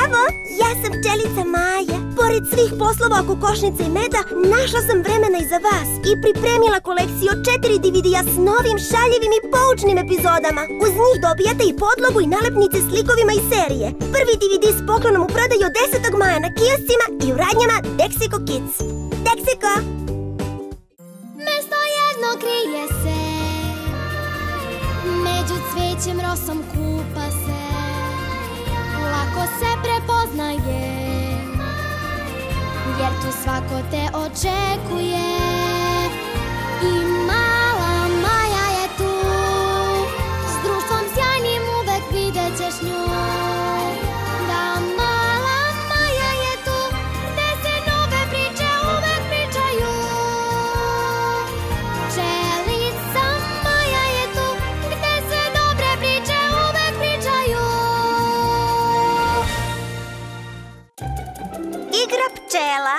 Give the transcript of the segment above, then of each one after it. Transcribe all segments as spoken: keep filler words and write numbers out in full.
Zdravo! Ja sam pčelica Maja. Pored svih poslova oko košnice i meda, našla sam vremena i za vas i pripremila kolekciju od četiri D V D-a s novim, šaljivim i poučnim epizodama. Uz njih dobijate i podlogu i nalepnice s likovima iz serije. Prvi D V D s poklonom u prodaju od desetog maja na kioscima i u radnjama Dexico Kids. Dexico! Mesto jedno krije se, među cvećem rosom kupa se, lako se prepoznaje, jer tu svako te očekuje. I mala Maja je tu, s društvom sjajnim uvek vidjet ćeš nju. Da, mala Maja je tu, gde se nove priče uvek pričaju. Pčelica Maja je tu, gde se dobre priče uvek pričaju. Igra pčela.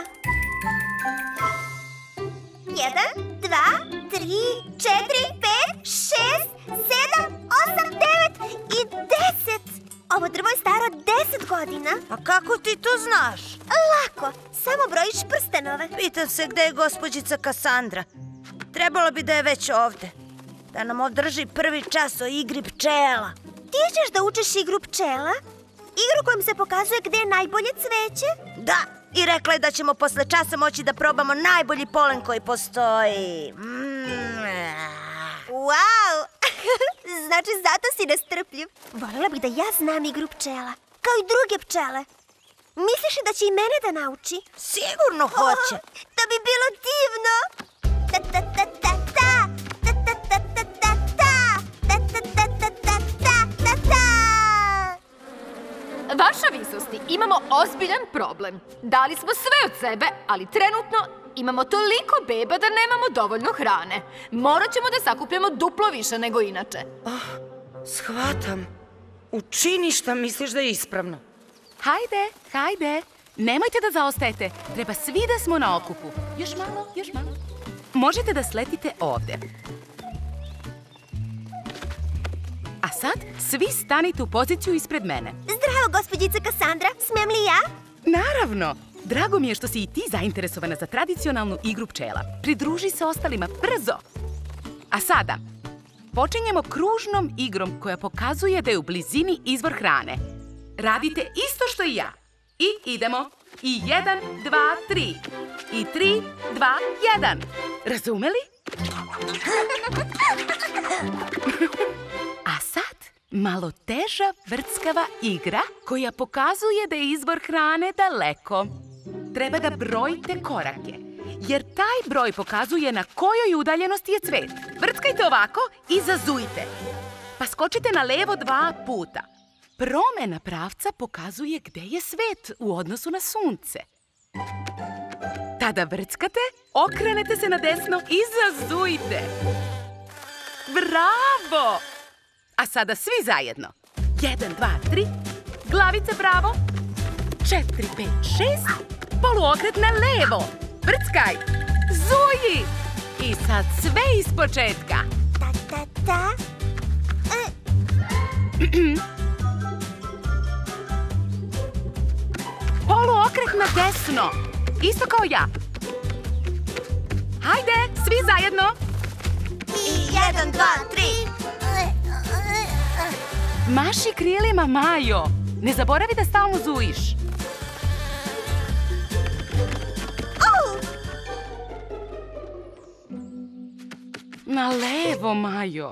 Jedan, dva, tri, četiri, pet, šest, sedam, osam, devet i deset. Ovo drvo je staro deset godina. A kako ti to znaš? Lako, samo brojiš prstenove. Pitam se gde je gospođica Kasandra. Trebalo bi da je već ovde. Da nam održi prvi čas o igri pčela. Ti ćeš da učiš igru pčela? Igru kojom se pokazuje gde je najbolje cveće? Da, i rekla je da ćemo posle časa moći da probamo najbolji polen koji postoji. Mm. Wow! Znači, zato si nestrpljiv. Voljela bih da ja znam igru pčela, kao i druge pčele. Misliš li da će i mene da nauči? Sigurno hoće. Oh, to bi bilo divno. Ta ta ta ta ta. Ta ta ta ta ta ta. Ta ta ta ta ta ta ta ta. Vaša visosti, imamo ozbiljan problem. Dali smo sve od sebe, ali trenutno imamo toliko beba da nemamo dovoljno hrane. Morat ćemo da sakupljamo duplo više nego inače. Oh, shvatam. Učini šta misliš da je ispravno. Hajde, hajde. Nemojte da zaostajete. Treba svi da smo na okupu. Još malo, još malo. Možete da sletite ovde. A sad, svi stanite u poziciju ispred mene. Zdravo, gospođice Kasandra. Smem li ja? Naravno. Drago mi je što si i ti zainteresovana za tradicionalnu igru pčela. Pridruži se ostalima, brzo! A sada, počinjemo kružnom igrom koja pokazuje da je u blizini izvor hrane. Radite isto što i ja. I idemo. I jedan, dva, tri. I tri, dva, jedan. Razumeli? A sad, malo teža vrckava igra koja pokazuje da je izvor hrane daleko. Treba da brojite korake, jer taj broj pokazuje na kojoj udaljenosti je cvet. Vrckajte ovako i zazujte. Pa skočite na levo dva puta. Promena pravca pokazuje gde je svet u odnosu na sunce. Tada vrckate, okrenete se na desno i zazujte. Bravo! A sada svi zajedno. Jedan, dva, tri. Glavice pravo. Četiri, pet, šest. Poluokret na levo. Vrckaj. Zuji. I sad sve ispočetka. Ta, ta, ta. E. Poluokret na desno. Isto kao ja. Hajde, svi zajedno. I jedan, dva, tri. Maši krilima, Majo. Ne zaboravi da stalno zujiš. Na levo, Majo.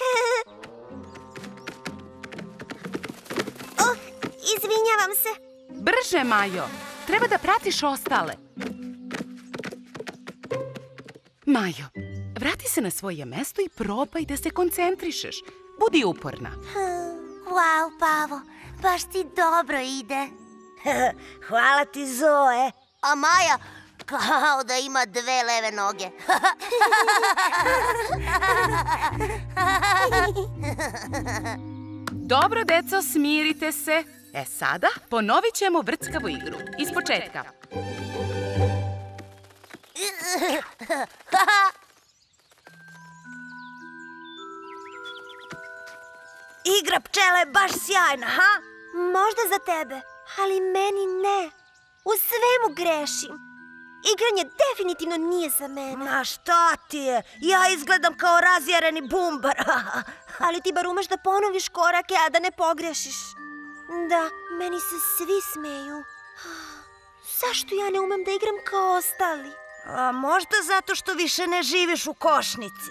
Oh, izvinjavam se. Brže, Majo. Treba da pratiš ostale. Majo, vrati se na svoje mesto i probaj da se koncentrišeš. Budi uporna. Wow, Pavo, baš ti dobro ide. Hvala ti, Zoe. A Maja, kao da ima dve leve noge. Dobro, deco, smirite se. E sada ponovit ćemo vrckavu igru. Iz početka. Igra pčela je baš sjajna, ha? Možda za tebe. Ali meni ne. U svemu grešim. Igranje definitivno nije za mene. Ma šta ti je? Ja izgledam kao razjareni bumbar. Ali ti bar umeš da ponoviš korake, a da ne pogrešiš. Da, meni se svi smeju. Zašto ja ne umem da igram kao ostali? A možda zato što više ne živiš u košnici.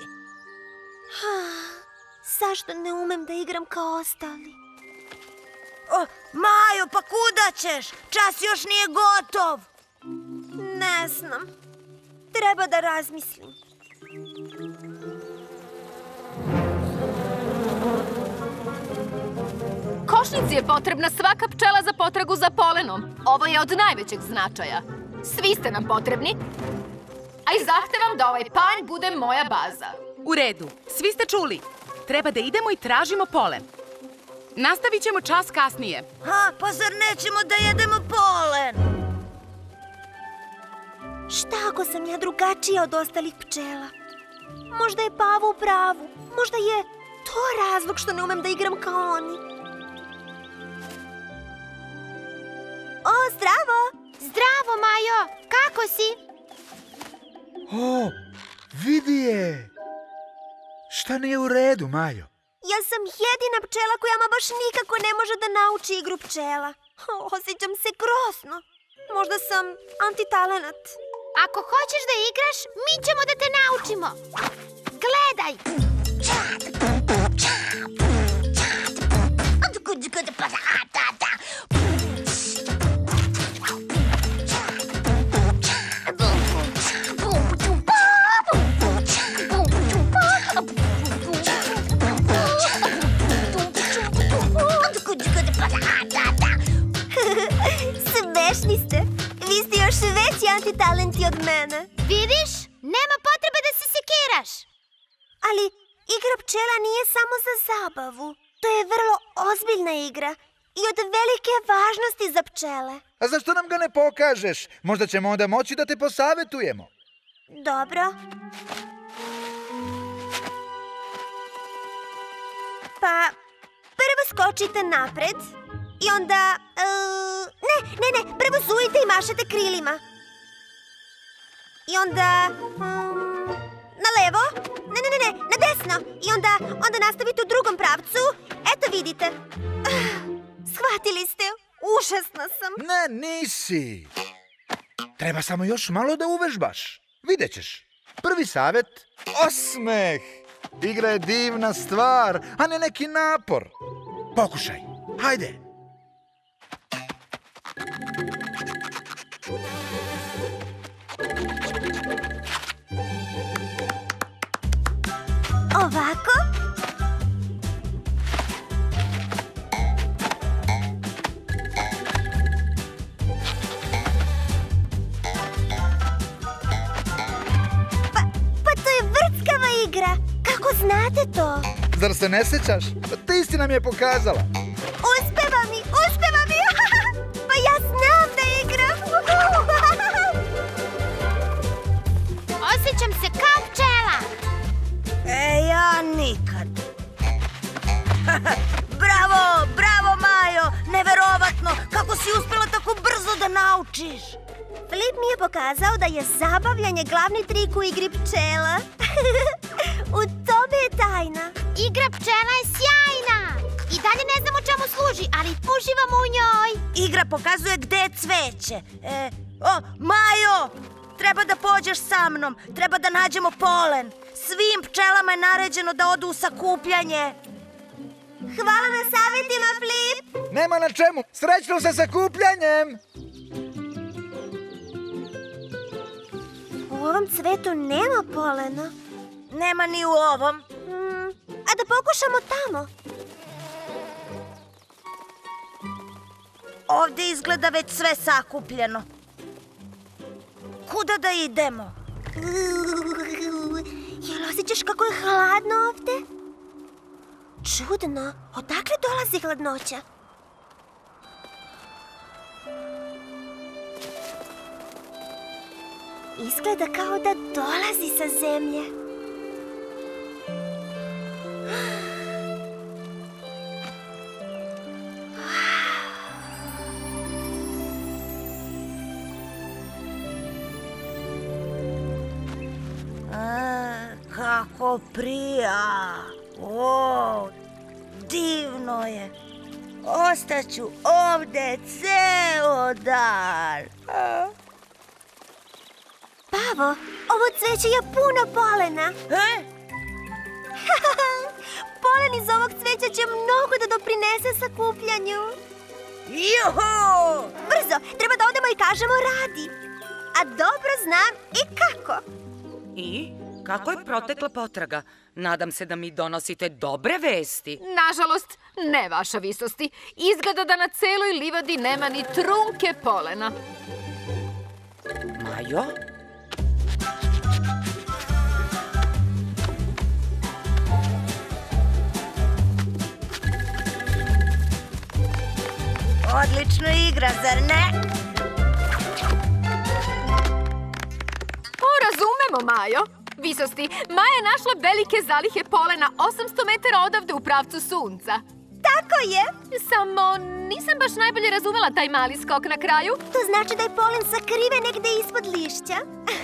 Zašto ne umem da igram kao ostali? O, Majo, pa kuda ćeš? Čas još nije gotov. Ne znam. Treba da razmislim. Košnici je potrebna svaka pčela za potragu za polenom. Ovo je od najvećeg značaja. Svi ste nam potrebni, a i zahtevam da ovaj panj bude moja baza. U redu, svi ste čuli. Treba da idemo i tražimo polen. Nastavit ćemo čas kasnije. Ha, pa zar nećemo da jedemo polen? Šta ako sam ja drugačija od ostalih pčela? Možda je Pavo u pravu. Možda je to razlog što ne umem da igram kao oni. O, zdravo! Zdravo, Majo! Kako si? O, vidi je! Šta nije u redu, Majo? Ja sam jedina pčela koja ma baš nikako ne može da nauči igru pčela. Osjećam se grozno. Možda sam antitalenat. Ako hoćeš da igraš, mi ćemo da te naučimo. Gledaj! Smešni ste. Vi ste još veći antitalenti od mene. Vidiš? Nema potrebe da se sekiraš. Ali igra pčela nije samo za zabavu. To je vrlo ozbiljna igra i od velike važnosti za pčele. A zašto nam ga ne pokažeš? Možda ćemo onda moći da te posavetujemo. Dobro. Pa, prvo skočite napred i onda... Uh, ne, ne, ne, prvo zujite i mašete krilima. I onda... Um, na levo. Ne, ne, ne, ne, na desno. I onda, onda nastavite u drugom pravcu. Eto vidite. Uh, shvatili ste? Užasna sam. Ne, nisi. Treba samo još malo da uvežbaš. Vidjet ćeš. Prvi savjet, osmeh. Igra je divna stvar, a ne neki napor. Pokušaj. Hajde. Ovako. Pa, pa to je vrckava igra. Kako znate to? Zar se ne sećaš? Pa ti si nam je pokazala. Uspeva mi, uspeva mi. Pa ja znam da igram. Osjećam se kao pčela. E, ja nikad. Bravo, bravo, Majo. Neverovatno. Kako si uspjela tako brzo da naučiš? Flip mi je pokazao da je zabavljanje glavni trik u igri pčela. U tome je tajna. Igra pčela je sjajna. I dalje ne znamo čemu služi, ali uživamo u njoj. Igra pokazuje gde je cveće. E, o, Majo! Treba da pođeš sa mnom. Treba da nađemo polen. Svim pčelama je naređeno da odu u sakupljanje. Hvala na savjetima, Flip. Nema na čemu. Srećno sa sakupljanjem. U ovom cvetu nema polena. Nema ni u ovom. Mm, a da pokušamo tamo. Ovdje izgleda već sve sakupljeno. Kuda da idemo? Jel osjećaš kako je hladno ovdje? Čudno, odakle dolazi hladnoća? Izgleda kao da dolazi sa zemlje. kako prija. O, divno je. Ostaću ovde ceo dan. Pavo, ovo cveće je puno polena. E? Polen iz ovog cveća će mnogo da doprinese sakupljanju. Juhu! Brzo, treba da odemo i kažemo Radi. A dobro znam i kako. I? Kako je protekla potraga? Nadam se da mi donosite dobre vesti. Nažalost, ne vaša visosti. Izgleda da na celoj livadi nema ni trunke polena. Majo? Odlična igra, zar ne? O, razumemo, Majo. Visosti, Maja je našla velike zalihe polena osamsto metara odavde u pravcu sunca. Tako je. Samo nisam baš najbolje razumela taj mali skok na kraju. To znači da je polen sakriven negde ispod lišća.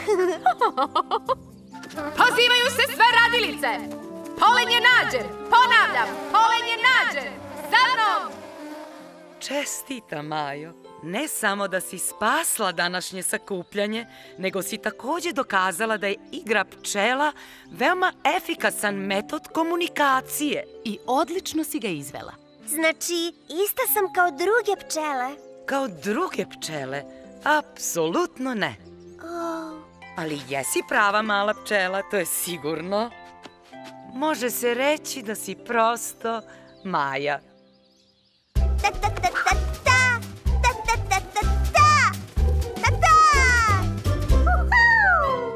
Pozivaju se sve radilice! Polen je nađen! Ponavljam, polen je nađen! Za mnom! Čestita, Majo. Ne samo da si spasla današnje sakupljanje, nego si takođe dokazala da je igra pčela veoma efikasan metod komunikacije. I odlično si ga izvela. Znači, ista sam kao druge pčele. Kao druge pčele? Apsolutno ne. Oh. Ali jesi prava mala pčela, to je sigurno. Može se reći da si prosto Maja. Ta ta ta ta ta ta ta ta ta ta ta ta. Uhu!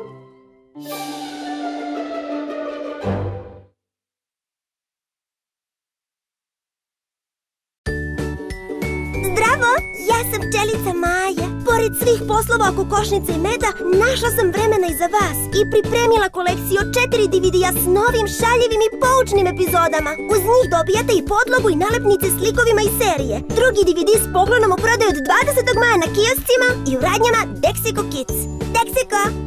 Zdravo, ja sam pčelica Maja. Pored svih poslova oko košnice i meda, našla sam vremena i za vas i pripremila kolekciju od četiri D V D-a s novim, šaljivim i poučnim epizodama. Uz njih dobijate i podlogu i nalepnice s likovima iz serije. Drugi D V D s poklonom u prodaju od dvadesetog maja na kioscima i u radnjama Dexico Kids. Dexico!